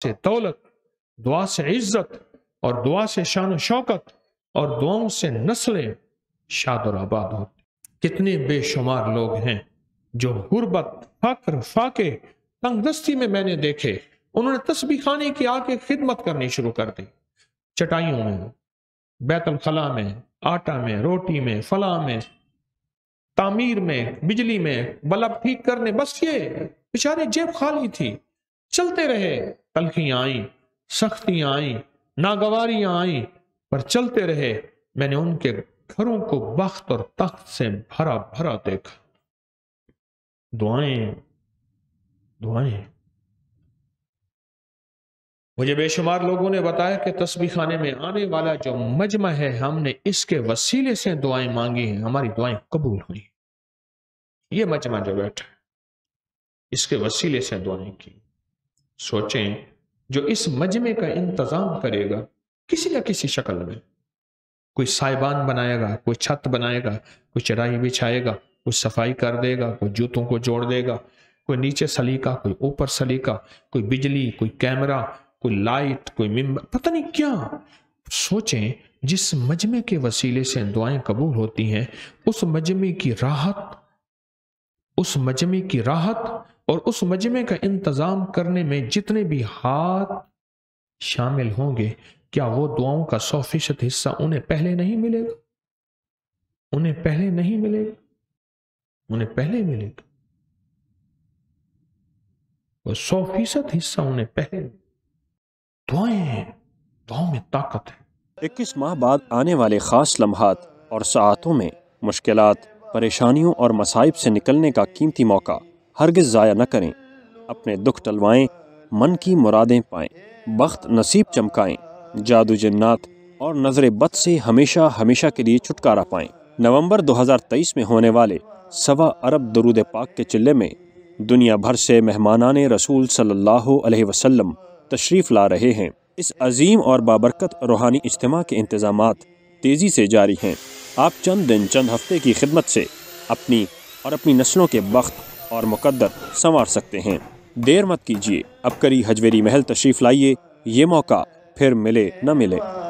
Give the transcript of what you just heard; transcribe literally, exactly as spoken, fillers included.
سے دولت، دعا سے عزت اور دعا سے شان و شوکت اور دعاؤں سے نسلیں شاد اور آباد ہوتی۔ کتنے بے شمار لوگ ہیں جو غربت، فقر، فاقے، تنگ دستی میں میں نے دیکھے، انہوں نے تسبیح خانے کی آ کے خدمت کرنی شروع کر دی، چٹائیوں میں، بیت الخلا میں، آٹا میں، روٹی میں، فلاں میں، تعمیر میں، بجلی میں، بلب ٹھیک کرنے، بس یہ بیچارے جیب خالی تھی، چلتے رہے۔ تلخیاں آئیں، سختیاں آئیں، ناگواریاں آئیں، پر چلتے رہے۔ میں نے ان کے گھروں کو بخت اور تخت سے بھرا بھرا دیکھا۔ دعائیں دعائیں مجھے بے شمار لوگوں نے بتایا کہ تسبیح خانے میں آنے والا جو مجمع ہے، ہم نے اس کے وسیلے سے دعائیں مانگی ہیں، ہماری دعائیں قبول ہوئی۔ یہ مجمع جو بیٹھا ہے، اس کے وسیلے سے دعائیں کی۔ سوچیں، جو اس مجمع کا انتظام کرے گا کسی نہ کسی شکل میں، کوئی سائبان بنائے گا، کوئی چھت بنائے گا، کوئی چٹائی بچھائے گا، کوئی صفائی کر دے گا، کوئی جوتوں کو جوڑ دے گا، کوئی نیچے سلیقہ، کوئی اوپر سلیقہ، کوئی بجلی، کوئی کیمرہ، کوئی لائٹ، کوئی ممبر، پتہ نہیں کیا۔ سوچیں، جس مجمع کے وسیلے سے دعائیں قبول ہوتی ہیں، اس مجمع کی راحت اس مجمع کی راحت اور اس مجمع کا انتظام کرنے میں جتنے بھی ہاتھ شامل ہوں گے، کیا وہ دعاؤں کا سو فیصد حصہ انہیں پہلے نہیں ملے گا؟ انہیں پہلے نہیں ملے گا انہیں پہلے ملے گا وہ سو فیصد حصہ انہیں پہلے ملے گا۔ دعائیں ہیں، دعاؤں میں طاقت ہے۔ اکیس ماہ بعد آنے والے خاص لمحات اور ساعتوں میں مشکلات، پریشانیوں اور مصائب سے نکلنے کا قیمتی موقع ہرگز ضائع نہ کریں۔ اپنے دکھ ٹلوائیں، من کی مرادیں پائیں، بخت نصیب چمکائیں، جادو جنات اور نظر بد سے ہمیشہ ہمیشہ کے لیے چھٹکارا پائیں۔ نومبر دو ہزار تیئیس میں ہونے والے سوا ارب درود پاک کے چلے میں دنیا بھر سے مہمانان رسول صلی اللہ علیہ وسلم تشریف لا رہے ہیں۔ اس عظیم اور بابرکت روحانی اجتماع کے انتظامات تیزی سے جاری ہیں۔ آپ چند دن چند ہفتے کی خدمت سے اپنی اور اپنی نسلوں کے بخت اور مقدر سنوار سکتے ہیں۔ دیر مت کیجیے، اب کری حجویری محل تشریف لائیے، یہ موقع پھر ملے نہ ملے۔